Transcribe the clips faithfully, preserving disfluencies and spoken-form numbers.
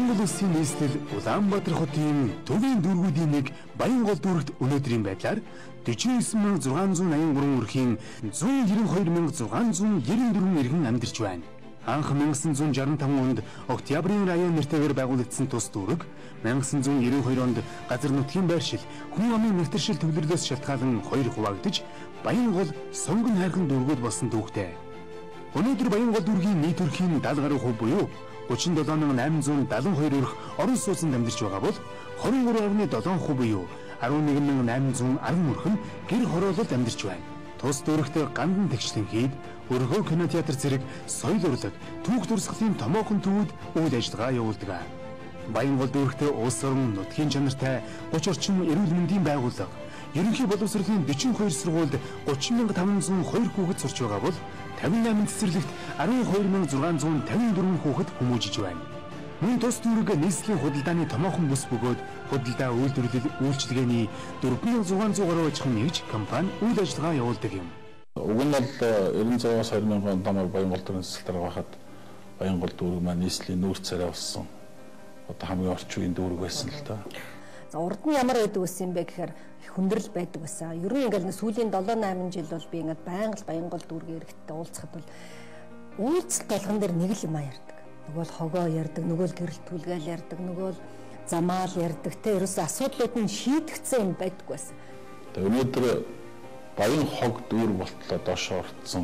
Монгол Улсын нийслэл Улаанбаатар хотын төвийн дүүргүүдийн нэг Баянгол дүүрэгт өнөөдрийн байдлаар дөрвөн мянга зургаан зуун аян гурван өрхийн зуун нэрвэн хоёр мянга зургаан зуун нэрвэн дөрвөн иргэн амьдарч байна. Анх мянга санаа зуун жарган таван онд Октябрийн район нэртэйгээр байгуулагдсан тус дүүрэг мянга санаа зуун нэрвэн хоёр онд газар нутгийн байршил, хүн амын нэвтэршил төвлөрлөөс шалтгаалan хоёр хуваагдж Баянгол сонгон хайрхан дүүргүүд болсон дүүхтэй. Өнөөдөр Баянгол дүүргийн нийт өрхийн даал гаруй хувь буюу гучин долоо мянган айман зуун даатан хоёр өрх орон сууцнд амьдарч байгаа бол хорин гурван овны долоон хувь буюу арван нэгэн мянган айман зуун арван өрх нь гэр хороололд амьдарч байна. Тус дүүрэгт гандан тэгшлэн хийд өргөө кинотеатр зэрэг соёл урлаг, түүх дурсгалын томоохон төвүүд үйл ажиллагаа явуулдаг. Баянгол дүүрэгт улс орон нутгийн чанартай гуч орчим эрүүл мэндийн байгууллага, ерөнхий боловсролын дэвчин хоёр сургуульд гучин мянга таван зуун хоёр хүүхэд сурч байгаа бол тавин найман цэцэрлэгт арван хоёр мянга зургаан зуун тавин дөрвөн хүүхэд хүмүүжиж байна. Мөн тус дүүрэг нийслэлийн худалдааны томоохон бүс бөгөөд худалдаа үйлдвэрлэл үйлчилгээний дөрвөн мянга зургаан зуун гаруй аж ахуйн нэгж компани үйл ажиллагаа явуулдаг юм. Уг нь бол эрдэнэ зуунаас хоёр мянган онд Баянгол дүүргийн засалтаар байхад Баянгол дүүрэг маань нийслэлийн нүүр царай болсон. Одоо хамгийн орчин үеийн дүүрэг байсан л та. За урд нь ямар байдаг байсан юм бэ гэхээр их хүндрэл байдаг байсан. Ер нь ингээл сүүлийн долоо найман жил бол би ингээд байнга Баянгол дүүргийн иргэдтэй уулзахад бол уулзалт болгон дээр нэг л юм ярьдаг. Нөгөө л хогоо ярьдаг, нөгөө л гэрэл түлгээл ярьдаг, нөгөө л замаал ярьдаг. Тэ ерөөсөө асуудлууд нь шийдэгдсэн юм байдаг байсан. Тэгээ өнөөдөр Баян хог дүүрэг болтлоо доош орцсон.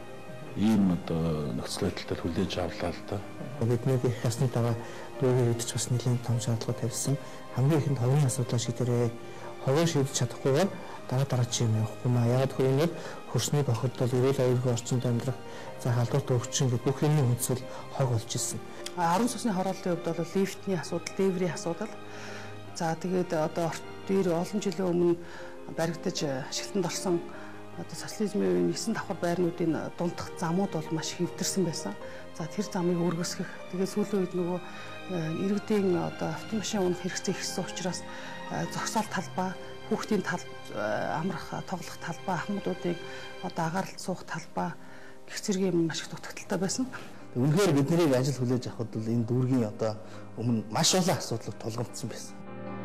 Ийм одоо нөхцөл байдалтай хүлээж авлаа л да. Бидний их ясны дараа дүүргийн үүдч бас нэлийн том шаардлага тавьсан. Хамгийн ихэнд хогны асуудлаа шийдэрээ. Хогоо шийдэж чадахгүйгээр дараа дараагийн юм явахгүй маа. Яг хөрөнд хөрсний бохирд бол эрүүл аюулгүй орчинд амьдрах за халдварт өвчин гэх бүх юмний хүнсэл хог болж ирсэн. Арван цусны хорооллын хувьд бол лифтний асуудал, дээврийн асуудал. За тэгээд одоо дээр олон жилийн өмнө баригдаж ашиглалтанд орсон одоо социализмын нисэн давхар байрнуудын дундах замууд бол маш хэвдэрсэн байсан. За тэр замыг өргөсгөх. Тэгээд сүүлийн үед нөгөө иргэдийн одоо автомашин унах хэрэгцээ ихсэн учраас зогсоол талбай, хүүхдийн тал амрах, тоглох талбай, ахмадуудыг одоо агаарлалт суух талбай гэх зэрэг юм маш их дутагдaltaй байсан. Үнэхээр биднийг ажил хүлээж авахд бол энэ дүүргийн одоо өмнө маш олон асуудлууд тулгамдсан байсан.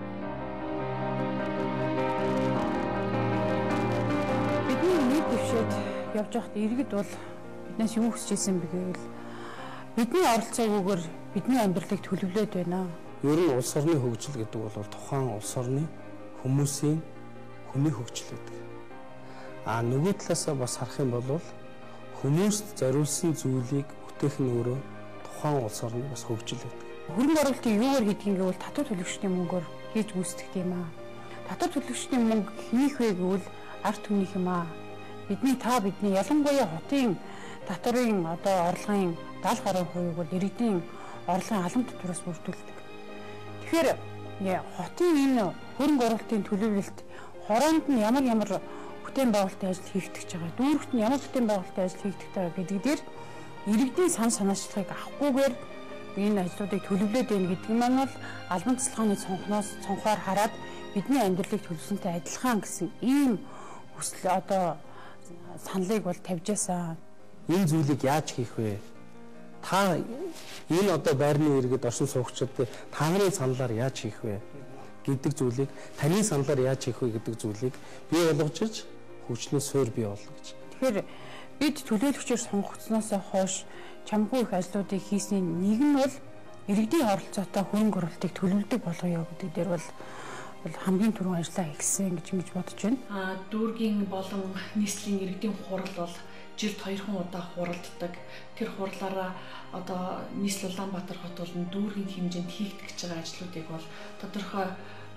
Бидний нийт дэвшээд явж байхад иргэд бол биднээс юу хүсэж ирсэн бэ гэвэл бидний оролцоогүйгээр бидний амьдралыг төлөвлөөд байна. Ер нь улс орны хөгжил гэдэг бол тухайн улс орны хүмүүсийн хүний хөгжил гэдэг. А нөгөө талаасаа бас харах юм бол хүмүүст зориулсан зүйлийг бүтээх нь өөрөө тухайн улс орны бас хөгжил гэдэг. Хөрөнгө оруулалтыг юугаар хийдэг юм гэвэл татвар төлөгчдийн мөнгөөр хийж гүйцэтгэх юм аа. Татвар төлөгчдийн мөнгө хийх вэ гэвэл ард түмнийх юм аа. Бидний та бидний ялангуяа хотын татварын одоо орлогын даал гаруй хувийг бол иргэдийн орлогын алам татвараас бүрдүүлдэг. Тэгэхээр хотын энэ хөрөнгө оруулалтын төлөвлөлт хороонд нь ямар ямар бүтээн байгуулалтын ажил хийгдэж байгаа, дүүрэгт нь ямар бүтээн байгуулалтын ажил хийгдэж байгаа гэдэг дээр иргэдийн сан санаачлагыг авахгүйгээр энэ ажлуудыг төлөвлөөд байна гэдэг нь маань бол албан тасалгааны цонхноос цонхоор хараад бидний амьдралыг төлөвлөсөнтэй адилхан гэсэн ийм хүсэл одоо саналыг бол тавьж байсан. Энэ зүйлийг яаж хийх вэ? Та энэ одоо байрны иргэд оршин суугчид та нарын саналаар яаж хийх вэ гэдэг зүйлийг, таны саналаар яаж хийх вэ гэдэг зүйлийг бий болгож хүчний суурь бий болно гэж. Тэгэхээр бид төлөөлөгчөөр сонгогдсноос хойш чамгүй их ажлуудыг хийсний нэг нь бол иргэдийн оролцоотой хөрөнгө оруулалтыг төлөвлөдөг болгоё гэдэг дээр бол хамгийн түрүүн ажиллаа эхэлсэн гэж ингэж бодож байна. А дүүргийн болон нийслэлийн иргэдийн хурал бол жилд хоёрхан удаа хуралддаг. Тэр хурлаараа одоо нийслэл Улаанбаатар хот болон дүүргийн хэмжээнд хийгдэх гэж байгаа ажлуудыг бол тодорхой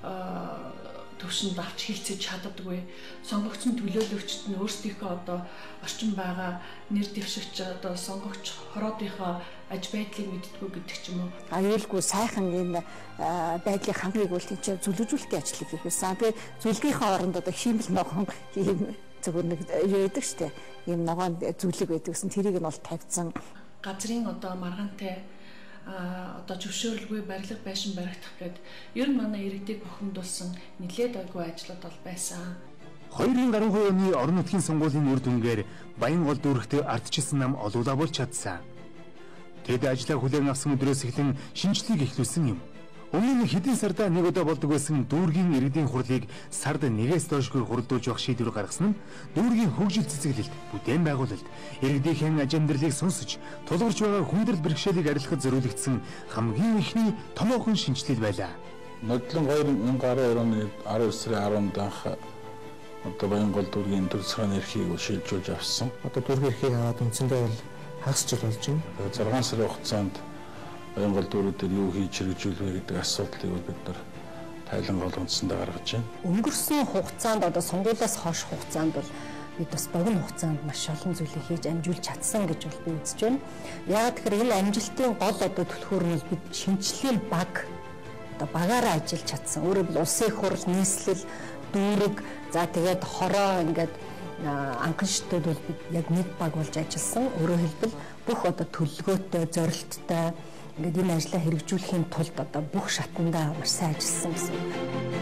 төвшөнд авч хийцэж чаддаггүй. Сонгогдсон төлөөлөгчд нь өөрсдийнхөө одоо орчин байгаа нэр дэвшигч одоо сонгогч хороодынхоо аж байдлыг мэддэггүй гэдэг ч юм уу. Аюулгүй сайхан энэ байдлыг хангахыг бол тийч зүлгэжүүлэлтийн ажлыг хийх байсан. Тэгээ зүлгийнхээ оронд одоо химэл ногоон ийм зөвхөн нэг яадаг штэ. Ийм ногоон зүлэг байдаг гэсэн тэрийг нь бол тавьсан. Газрын одоо маргаантай одоо зөвшөөрлгүй барилга байшин баригдах гээд ер нь манай иргэдийг бухимдуулсан нэлээд айгүй ажлууд бол байсан. хоёрын гаруй оны орон нутгийн сонгуулийн үр дүнгээр Баянгол дүүрэгт ардчилсан нам олуулаа болж чадсан. Тэд ажлаа хүлээн авсан өдрөөс эхлэн шинжилгээг эхлүүлсэн юм. Өмнө нь хэдэн сарда нэг удаа болдог байсан дүүргийн иргэдийн хурлыг сард нэгээс доошгүй хурдуулж явах шийдвэр гаргасан нь дүүргийн хөгжил цэцэглэлд, бүтээн байгуулалт, иргэдийн аж амьдралыг сонсож, тулгарч байгаа хүндрэл бэрхшээлийг арилгахад зориулагдсан хамгийн ихний томоохон шинжилэл байлаа. Нодлон хоёр мянган аравын хоёр оны аравдугаар сарын арванд анх одоо Баянгол дүүргийн төр засгийн эрхийг шилжүүлж авсан. Одоо дүүргийн эрхийг аваад үндсэндээ бол хагас жил болж байна. зургаан сарын хугацаанд Баянгол дүүрүүдээр юу хийж хэрэгжүүлвэ гэдэг асуудлыг бид нар тайлан болгондсондоо гаргаж байна. Өнгөрсөн хугацаанд одоо сонгуулиас хойш хугацаанд бол бид бас богино хугацаанд маш олон зүйлийг хийж амжуулж чадсан гэж бол би үзэж байна. Яг тэгэхээр энэ амжилтын гол одоо түлхүүр нь бид шинжлэлийн баг одоо багаараа ажиллаж чадсан. Өөрөөр хэлбэл улсын их хурл, нийслэл, дүүрэг, за тэгээд хороо ингээд анхан шатууд бол бид яг нэг баг болж ажилласан. Өөрөөр хэлбэл бүх одоо төлөвлөгөөтэй, зорилттой ингээд энэ ажлаа хэрэгжүүлэхийн тулд одоо бүх шатандаа маш сайн ажилласан гэсэн үг.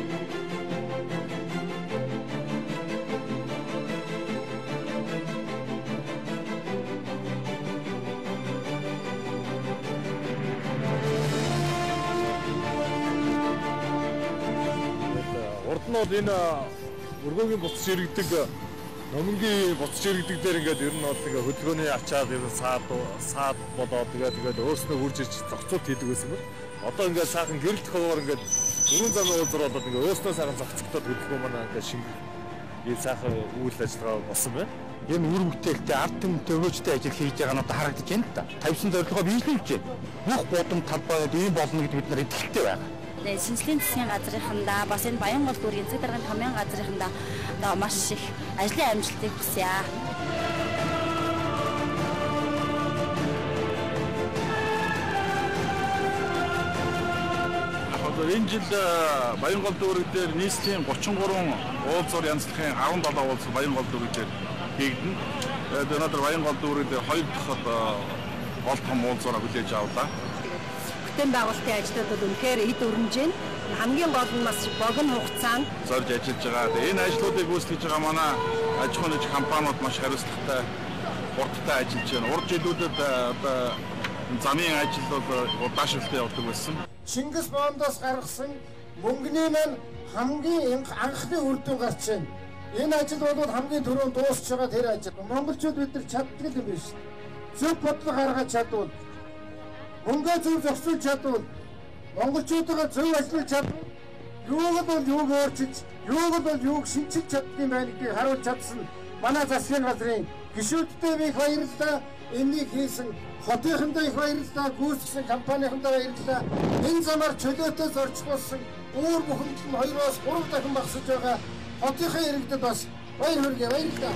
Урд нь бол энэ өргөөгийн буцаж иргэдэг номингийн буцаж иргэдэг дээр ингээд ер нь бол ингээ хөдөлгөөний ачаад ер нь саад саад болоод тэгээд тэгээд өөрснөө хурж ирж зохицуулт хийдэг байсан юм. Одоо ингээд сайхан гэрэл төхөөр ингээд дөрвөн замын уулзар болоод ингээ өөрснөө сайхан зохицуултад хөдөлгөөн манай ингээ шинэ ийм сайхан үйл ажиллагаа болсон байна. Энэ үр бүтээлтэй ард түмэнтэй хөөжтэй ажил хийж байгаа нь одоо харагдаж байна та. тавьсан зорилгоо биелүүлж байна. Бүх гудамж талбайд ийм болно гэдэг бид нар итгэлтэй байгаа. Шинжлэлийн засгийн газрынхандаа бас энэ Баянгол дүүргийн цаг даргын томьёон газрынхандаа одоо маш их ажлын амжилтыг хүсье. Одоо энэ жил Баянгол дүүрэг дээр нийслэлийн гучин гурван уулзуур янзлахын арван долоо уулзал Баянгол дүүрэг дээр хийгдэн. Тэгээд өнөөдөр Баянгол дүүрэг дээр хоёр дахь одоо гол том уулзаараа хүлээж авлаа. Бүтээн байгуулалтын ажлууд бол үнэхээр эд өрнөж байна. Хамгийн гол нь бас богино хугацаанд зорж ажиллаж байгаа. Энэ ажлуудыг гүйцэтгэж байгаа манай аж ахуйн нэгж компаниуд маш хариуцлагатай, хурдтай ажиллаж байна. Урд жилүүдэд одоо замын ажил бол удаашралтай явдаг байсан. Чингис Бондоос гаргасан мөнгөний маань хамгийн анхны үр дүн гарч байна. Энэ ажил бол хамгийн түрүүнд дуусч байгаа тэр ажил. Монголчууд бид нар чаддаг юм биш. Зөв бодлого гаргаж чадвал мөнгө зөв зохицуулж чадвал монголчуудаа зөв ажиллаж чадвал юуг бол юуг өөрчилж, юуг бол юуг шинжиж чаддаг юм байна гэдгийг харуулж чадсан манай засгийн газрын гишүүдтэй би их баярлалаа. Энийг хийсэн хотынхандаа их баярлалаа, гүйцэтгэсэн компанийнхандаа баярлалаа. Энэ замаар чөлөөтэй зорчих болсон өөр бүхэнд нь хоёроос гурав дахин багасж байгаа хотынхаа иргэдэд бас баяр хүргэе, баярлалаа.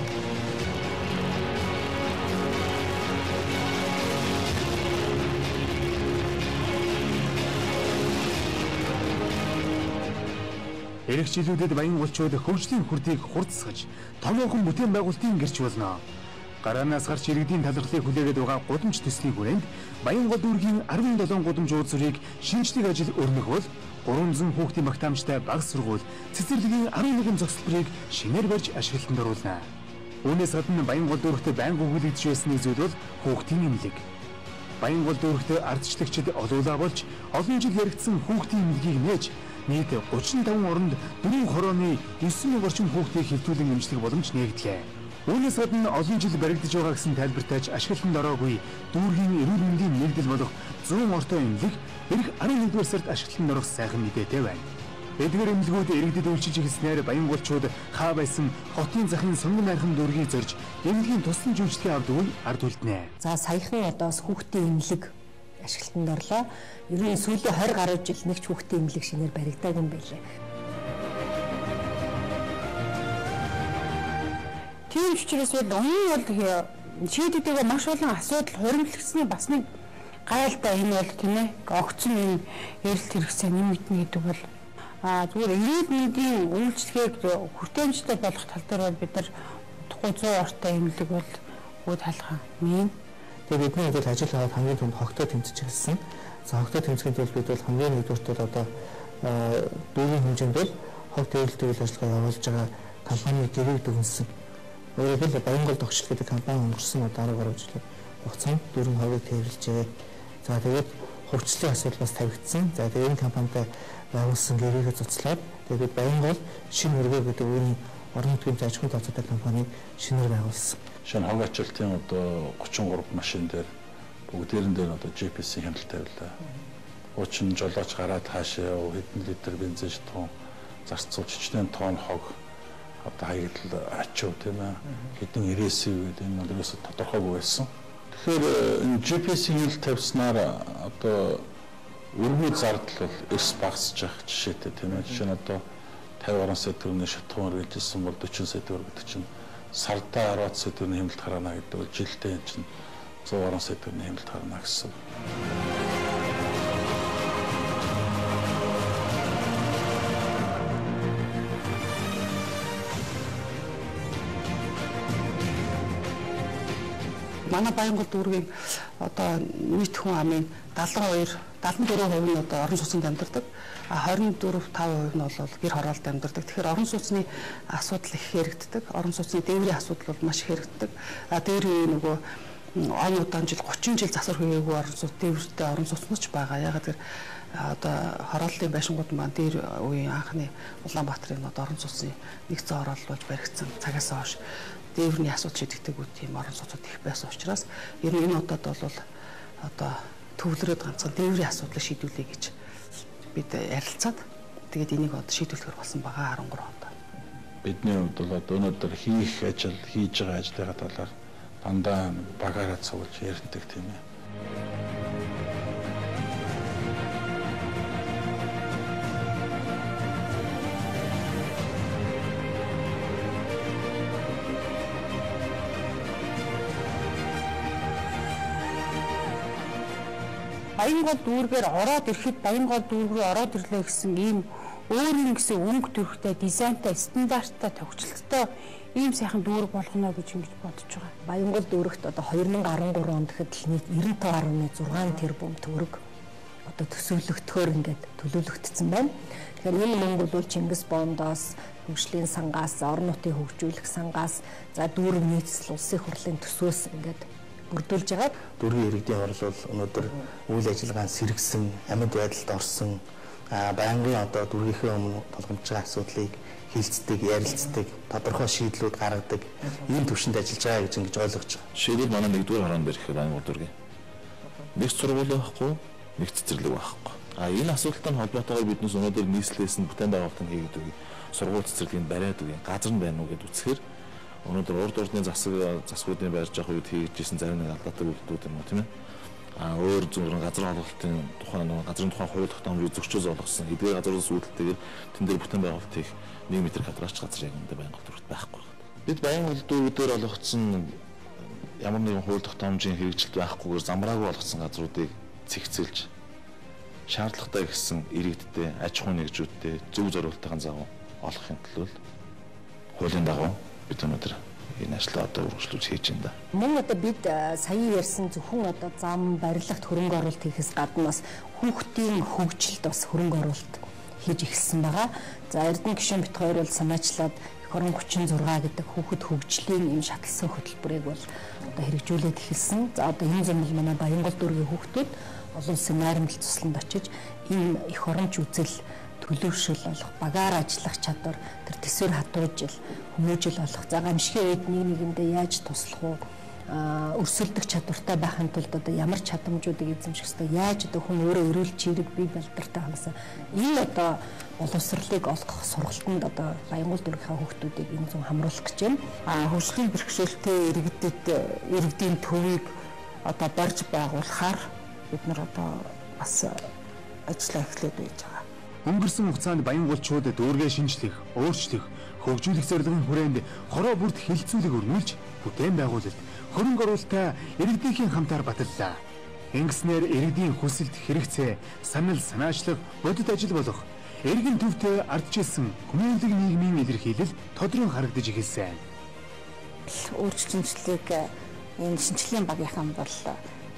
Ирэх жилүүдэд Баянголчууд хөгжлийн хүрдийг хурдсгаж, томоохон бүтээн байгуулалтын гэрч болно. Гараанаас гарч иргэдийн талархлыг хүлээгээд байгаа гудамж төслийн хүрээнд Баянгол дүүргийн арван долоо гудамж уулзуурыг шинжлэх ажил өрнөх бол гурван зуун хүүхдийн багтаамжтай бага сургууль цэцэрлэгийн арван нэгэн зохицлбарыг шинээр барьж ашиглалтанд оруулна. Үүнээс гадна Баянгол дүүрэгт байнга өгүүлэгдэж байсан зүйл бол хүүхдийн эмнэлэг. Баянгол дүүрэгт ардчлагчид олуулаа болж олон жил яригдсан хүүхдийн эмнэлгийг нээж нийт гучин таван оронд дөрвөн хорооны девять мянган орчим хүүхдийг хэвтүүлэн эмчлэх боломж нэгдлээ. Үүнээс гадна олон жил баригдаж байгаа гэсэн тайлбартайч ашиглалтанд ороогүй дүүргийн эрүүл мэндийн нэгдэл болох зүүн ортой эмнэлэг эх арван нэгдүгээр сард ашиглалтанд орох сайхан мэдээтэй байна. Эдгээр эмнэлгүүд иргэдэд үйлчилж эхэлснээр Баянголчууд хаа байсан хотын захын сонгон найрхан дүүргийг зорж эмнэлгийн туслан жүжигчдийн авд үе ард үлднэ. За саяхан одоос хүүхдийн эмнэлэг ашиглалтанд орлоо. Ер нь сүүлийн двадцать гаруй жил нэг ч хүүхдийн эмнэлэг шинээр баригдаагүй юм байлээ. Тийм учраас бол өмнө бол шийдэгдэх маш олон асуудал хуримтлагдсны бас нэг гайлтай энэ бол тийм ээ огцон энэ эрэлт хэрэгцээ нэмэгдэнэ гэдэг бол а зүгээр эрүүл мэндийн үйлчлэгийг хүртээмжтэй болгох тал дээр бол бид нар удахгүй цоо ортой эмнэлэг бол үүд халахаа мэн. Тэгээ бидний хувьд ажил аваад хамгийн түнд хогтой тэмцэж эхэлсэн. За хогтой тэмцэхэд бол бид бол хамгийн нэгдүгээрт бол одоо дүүргийн хэмжээнд бол хог төвлөлт үйл ажиллагаа явуулж байгаа компани гэрээ дүгнсэн. Өөрөөр хэлбэл Баянгол тогтчл гэдэг компани өнгөрсөн одоо арав гаруй жилийн хугацаанд дөрвөн хогийг тээвэрлжээ. За тэгээд хөгжлийн асуудал бас тавигдсан. За тэгээд энэ компанитай байгуулсан гэрээгээ цуцлаад тэгээд Баянгол шинэ өргөө гэдэг үүний орон нутгийн аж ахуйн тооцоотой компаниг шинээр байгуулсан. Шинэ хоног ажилтны одоо гучин гурав машин дээр бүгдээрэн дээр одоо джи пи эс-ийн хяналт тавилаа. Уучин жолооч гараад хаашаа хэдэн литр бензин шатхуун зарцуулж чичнээн тонн хог одоо хаягдл ачуу тийм ээ хэдэн ирээсээ гэдэг энэ бол ерөөсө тодорхойгүй байсан. Тэгэхээр энэ джи пи эс-ийн хяналт тавьснаар одоо өргөний зардал бол эрс багасж явах жишээтэй тийм ээ. Жишээ нь одоо тавь орон сая төгрөгийн шатхуун үргэлжилсэн бол дөрвөн сая төгрөг гэдэг чинь сардаа арван сая төгрөгийн хяналт гаргана гэдэг бол жилдээ чинь зуун орон сая төгрөгийн хяналт гаргана гэсэн. Манай Баянгол дүүргийн одоо нийт хүн амын даалгавар хоёр даалгавар дөрөв хувь нь одоо орон сууцнд амьдардаг. А хорин дөрөв тав хувь нь бол гэр хороолт амьдардаг. Тэгэхээр орон сууцны асуудал их хэрэгддэг. Орон сууцны дээврийн асуудал бол маш их хэрэгддэг. А дээр нөгөө он удаан жил гучин жил засвар хийгээгүй орон сууц дээвртэй орон сууцнууд ч байгаа. Ягаад гэвэл одоо хорооллын байшингууд маань дээр үеийн анхны Улаанбаатарын одоо орон сууцны нэгдсэн оролт болж баригдсан цагаас хойш дээврийн асуудал шийдэгдэг үе тийм орон сууцууд их байсан учраас ер нь энэ удаад бол одоо төвлөрөөд ганцхан дээврийн асуудлыг шийдвүлээ гэж бид ярилцаад тэгээд энийг одоо шийдвэрлэхээр болсон байгаа арван гурван онд. Бидний хувьд бол одоо өнөөдөр хийх ажил хийж байгаа ажлынхаа талаар дандаа багаараа цуглаж ярьдаг тийм ээ. Баянгол дүүргээр ороод ирэхэд Баянгол дүүр рүү ороод ирлээ гэсэн ийм өөрийн гэсэн өнгө төрхтэй, дизайнтай, стандарттай, төвчлөлттэй ийм сайхан дүүрэг болгоно гэж ингэж бодож байгаа. Баянгол дүүрэгт одоо хоёр мың арван гурав онд гэхэд нийт девяносто гаруй зургаан тэрбум төгрөг одоо төсөөлөгдөхөөр ингээд төлөвлөгдсөн байна. Тэгэхээр энэ мөнгө бол Чингис Бондоос, хөгжлийн сангаас, орон нутгийн хөгжүүлэх сангаас, за дүүрэг нийцэл улсын хурлын төсөөс ингээд бүрдүүлж байгаа. Дүүргийн иргэдийн орлол өнөөдөр үйл ажиллагаанд сэргсэн, амьд байдалд орсон, байнгын одоо дүүргийнхээ өмнө тулгамж байгаа асуудлыг хилцдэг, ярилцдаг, тодорхой шийдлүүд гаргадаг ийм төвшөнд ажиллаж байгаа гэж ингэж ойлгож байгаа. Жишээлбэл манай нэгдүгээр хороонд барих Баянгол дүүргийн нэг сургууль байхгүй, нэг цэцэрлэг байхгүй. А энэ асуудалтай холбоотойгоор биднээс өнөөдөр нийслэлээс нь бүтээн байгуулалтын хийгээд үгүй сургууль цэцэрлэгийн бариад үгүй газар нь байна уу гэдээ үзэхээр өнөөдөр урд урдны засаг засгуудын байрж явах үед хийжсэн зарим нэг алдаатай үйлдэлүүд юм уу тийм ээ. А өөр зөвхөн газар олголтын тухайн нэг газрын тухайн хууль тогтоомжийг зөвчөөс олгосон эдгээр газраас үүдэлтэйгээр тэн дээр бүтэн байгуулалт хийх нэг метр квадрат газар яг энэ Баянгол дүүрэгт байхгүй. Бид Баянгол дүүргээр олгогдсон ямар нэгэн хууль тогтоомжийн хэрэгжилт байхгүйгээр замраагүй болгосон газруудыг цэгцэлж шаардлагатай гэсэн иргэдтэй, аж ахуйн нэгжүүдтэй зөв зориултайхан зав олохын тулд хуулийн дагуу бид өнөөдөр энэ ажлаа одоо үргэлжлүүлж хийж байна да. Мөн одоо бид сая ярьсан зөвхөн одоо зам барилгад хөрөнгө оруулалт хийхээс гадна бас хүүхдийн хөгжилд бас хөрөнгө оруулалт хийж эхэлсэн байгаа. За Эрдэнэ гишүүн бит хоёр бол санаачлаад эх орон гучин зураг гэдэг хүүхэд хөгжлийн юм шатлсан хөтөлбөрийг бол одоо хэрэгжүүлээд эхэлсэн. За одоо энэ зам манай Баянгол дүүргийн хүүхдүүд олон улсын найрамдал тусланд очиж энэ эх оронч үзэл төлөвшөл олох, багаар ажиллах чадвар, тэр төсвөр хатуужил, хүмүүжил олох, за гамшигын үед нэг нэгэндээ яаж туслах уу, өрсөлдөх чадвартай байхын тулд одоо ямар чадамжуудыг эзэмших ёстой, яаж одоо хүн өөрөө өрөөлч хэрэг бие балдартай ханасаа энэ одоо боловсролыг олгох сургалтанд одоо Баянгол дүүргийнхаа хүүхдүүдийг энэ зүүн хамруулах гэж байна. А хөгжлийн бэрхшээлтэй иргэдэд иргэдийн төвийг одоо барьж байгуулахаар бид нар одоо бас ажиллаа эхлээд байж байгаа. Өнгөрсөн хугацаанд Баянголчууд дүүргээ шинжлэх, өөрчлөх, хөгжүүлэх зорилгын хүрээнд хороо бүрд хилцүүлэг өргүүлж, бүтээн байгуулалт, хөрөнгө оруулалтаа иргэдийн хамтаар баталлаа. Ингэснээр иргэдийн хүсэлт, хэрэгцээ, санал, санаачлах, бодит ажил болох эргэн төвтэй ардчилсан хүмүүнлэг нийгмийн илэрхийлэл тодрон харагдаж эхэлсэн. Өөрчлөлтийг энэ шинжилгээний багийнхан бол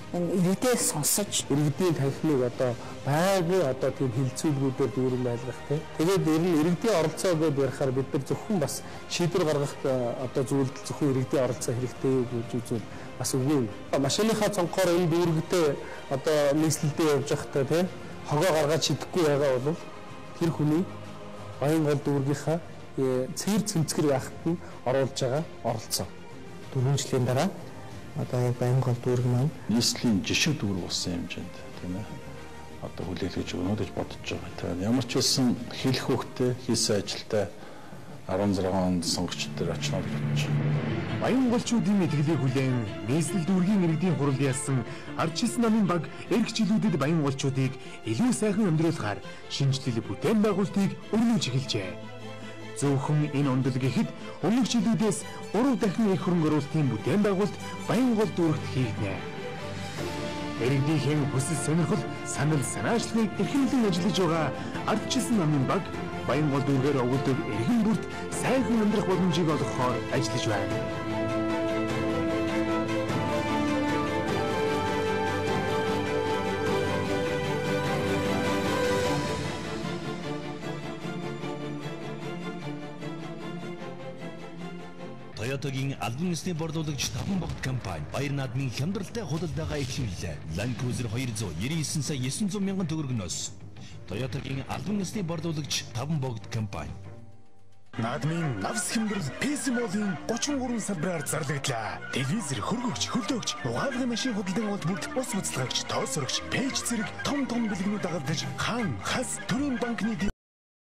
энэ иргэдээ сонсож иргэдийн танхимыг одоо байнгын одоо тийм хилцүүлгүүдээр дүүрэн байлгах тийм. Тэгээд ер нь иргэдийн оролцоо гэдээ ярихаар бид нар зөвхөн бас шийдвэр гаргахад одоо зүйлд зөвхөн иргэдийн оролцоо хэрэгтэй юу гэж үзвэл бас үгүй юм. Машиныхаа цонхоор энэ дүүрэгтэй одоо нийслэлдээ явж байхдаа тийм хогоо гаргаад шидэхгүй байгаа бол тэр хүний Баянгол дүүргийнхаа цэгэр цэмцгэр яахад нь оруулж байгаа оролцоо. Дөрвөн жилийн дараа одоо яг Баянгол дүүрэг маань нийслэлийн жишг дүүрэг болсон юм жинд тийм ээ. Одоо хүлээлгэж өгнө гэж бодож байгаа. Тэгээд ямар ч байсан хэлэх хөвгтэй хийсэн ажилдаа арван зургаан онд сонгогчд төр очно гэж бодож байна. Баянголчуудын итгэлийг хүлээн нийслэл дүүргийн иргэдийн хурал яасан ардчилсан намын баг эрх жилүүдэд баянголчуудыг илүү сайхан амьдруулахаар шинжилэл бүтээн байгуулалтыг өрнөж эхэлжээ. Зөвхөн энэ ондол гэхэд өмнөх жилүүдээс гурав дахин их хөрөнгө оруулалтын бүтээн байгуулалт Баянгол дүүрэгт хийгдэнэ. Иргэдийн хүсэл сонирхол санал санаачлагыг эрхэмлэн ажиллаж байгаа ардчилсан намын баг Баянгол дүүргээр өгүүлдэг эрхэм бүрт сайхан амьдрах боломжийг олгохоор ажиллаж байна. Toyota-гийн албан ёсны борлуулагч Таван богд компани Баяр наадмын хямдралтай худалдаагаа эхлүүлээ. Land Cruiser two ninety-nine сая nine hundred мянган төгрөгнөөс. Toyota-гийн албан ёсны борлуулагч Таван богд компани. Наадмын навс хямдрал Песимолын thirty-three салбараар зарлагдлаа. Телевизэр, хөргөгч, хөлдөөгч, угаалгын машин худалдан авалт бүрд ус буцалгагч, тоос өргөч, пэйж зэрэг том том бэлгэнүүд дагалдаж хаан, хас, төрийн банкны